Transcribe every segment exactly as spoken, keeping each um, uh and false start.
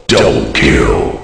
Double kill.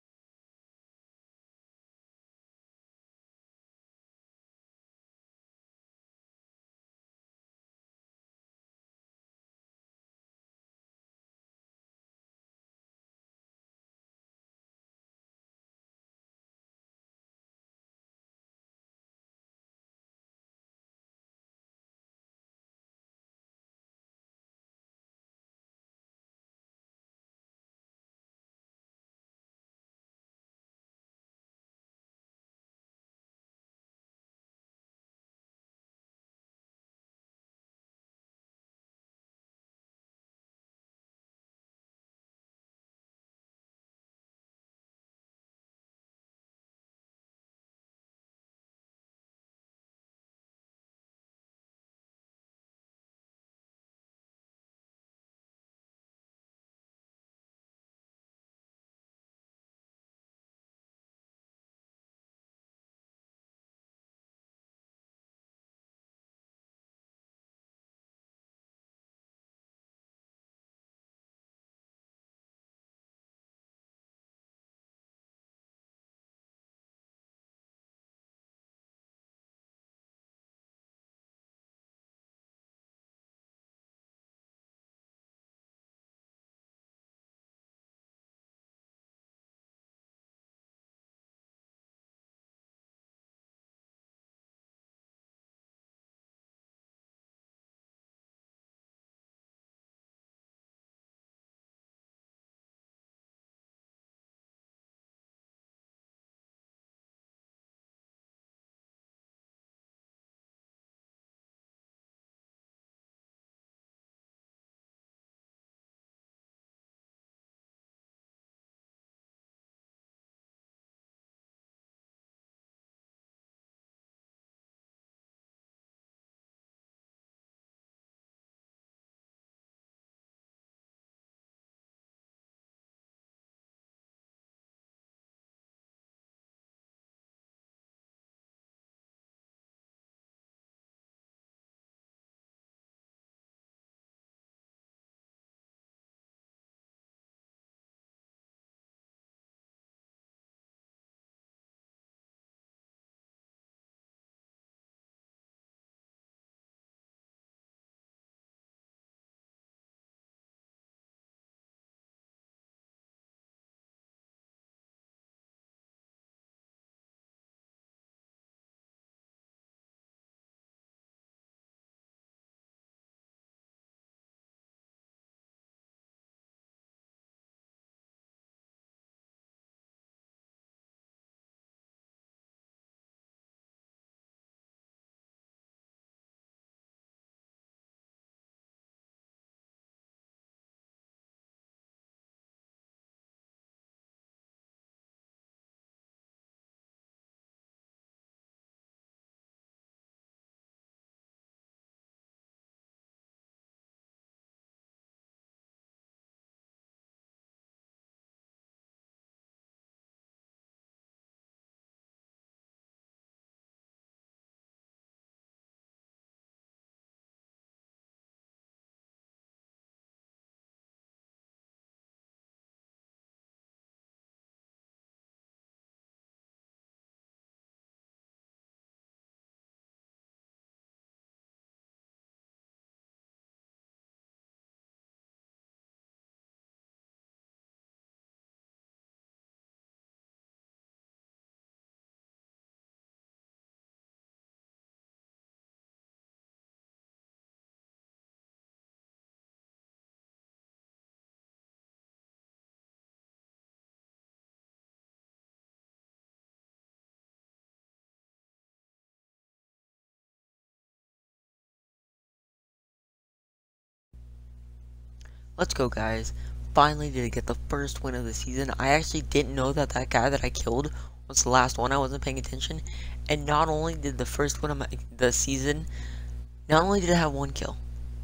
Let's go, guys. Finally did I get the first win of the season. I actually didn't know that that guy that I killed was the last one. I wasn't paying attention. And not only did the first win of my, the season, not only did I have one kill,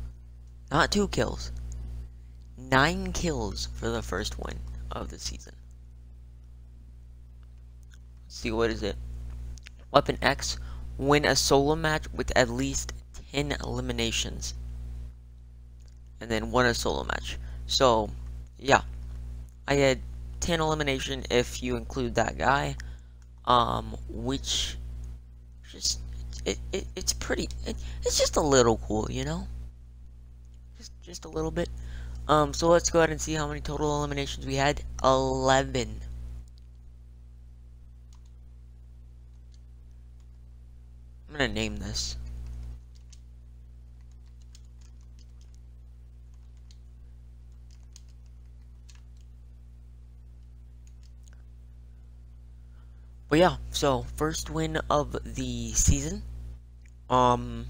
not two kills, nine kills for the first win of the season. Let's see, what is it? Weapon X, win a solo match with at least ten eliminations. And then won a solo match. So, yeah. I had ten elimination if you include that guy, um, which just it, it it's pretty. It, it's just a little cool, you know, just just a little bit. Um, so let's go ahead and see how many total eliminations we had. eleven. I'm gonna name this. But yeah, so first win of the season. Um,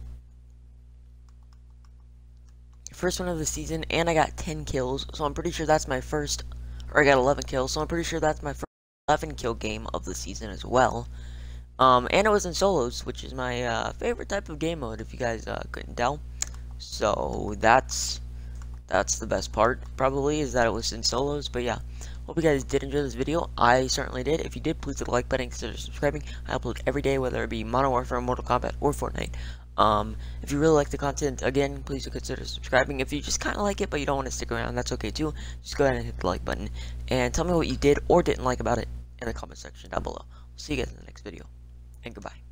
first win of the season, and I got ten kills, so I'm pretty sure that's my first, or I got eleven kills, so I'm pretty sure that's my first eleven kill game of the season as well. Um, and it was in solos, which is my uh, favorite type of game mode, if you guys uh, couldn't tell. So that's that's the best part, probably, is that it was in solos. But yeah, hope you guys did enjoy this video. I certainly did. If you did, please hit the like button, consider subscribing. I upload every day, whether it be Modern Warfare, Mortal Kombat, or Fortnite. Um, if you really like the content, again, please do consider subscribing. If you just kind of like it, but you don't want to stick around, that's okay too. Just go ahead and hit the like button, and tell me what you did or didn't like about it in the comment section down below. See you guys in the next video, and goodbye.